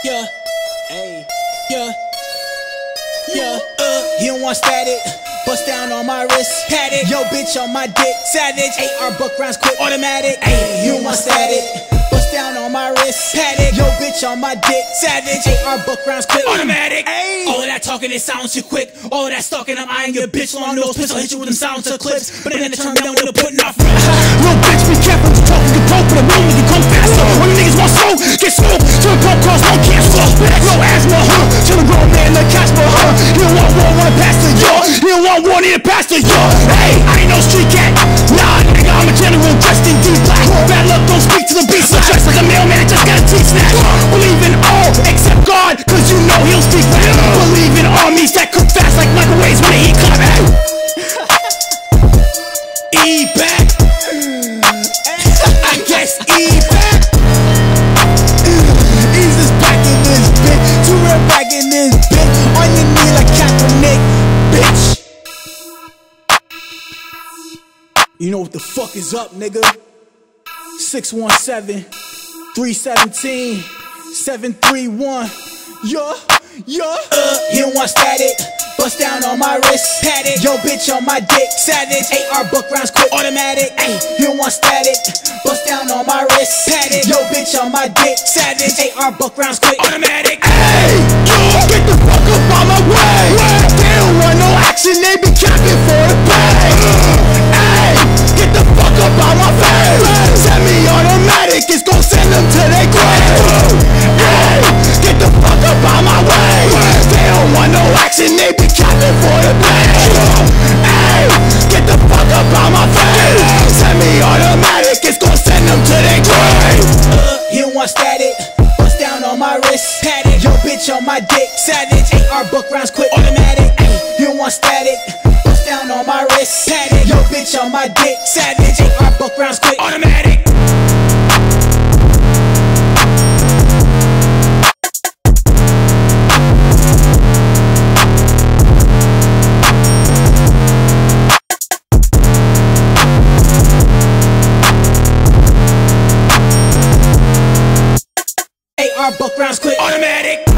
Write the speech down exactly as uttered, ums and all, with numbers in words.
Yeah, hey, yeah, yeah, uh, you don't want static. Bust down on my wrist, had it. Yo, bitch on my dick, savage. A R buck rounds quick, automatic. Ayy, you don't want static. Bust down on my wrist, had it. Yo, bitch on my dick, savage. A R buck rounds quick, automatic. Ayy, all of that talking, it sounds too quick. All of that stalking, I'm eyeing your bitch. Long nose pistol, hit you with them sounds to clips. But then the turn down with a putting off. Little bitch, be careful, you talking, you broke, but I'm willing to come faster. When you niggas want smoke, get smoke. Till the pump cause no cancer. No asthma, huh? Till the grown man, the Casper, huh? You don't want war, want a pastor, yo. You don't want war, need a pastor, yo. Hey, I ain't no street cat. Nah, nigga, I'm a general dressed in deep black. Bad luck, don't speak to the beast. I'm dressed like a mailman, I just got a T-snap. Believe in all except God, cause you know he'll speak back. Believe in armies that cook fast like microwaves when the heat clap. Hey. E back. I guess E back. Ease is back in this bitch. Two real back in this bitch. On your knee like Kxng, bitch. You know what the fuck is up, nigga? six one seven, three one seven, seven three one. Yeah, yeah. Uh, you don't want static. Bust down on my wrist, had it. Yo, bitch on my dick, savage. A R buck rounds quick, automatic. Ayy, you don't want static. Bust down on my wrist, had it. Yo, bitch on my dick, savage. A R buck rounds quick, automatic. Ayy, yo, get the fuck up on my way. They don't want no action, they be capping for the pay. Ayy, get the fuck up on my face. Semi-automatic, it's gon' send them to their grave. Ayy, get the fuck up on my way. They don't want no action, they be capping for the pay. Ayy, get the fuck up on my face. Semi-automatic, it's gon' send them to their grave. Uh, you don't want static. Bust down on my wrist, had it. Yo, bitch on my dick, savage. A R buck rounds quick, automatic. Ayy, you don't want static. Bust down on my wrist, had it. Yo, bitch on my dick, savage. A R buck rounds quick, automatic. A R buck rounds quick, automatic.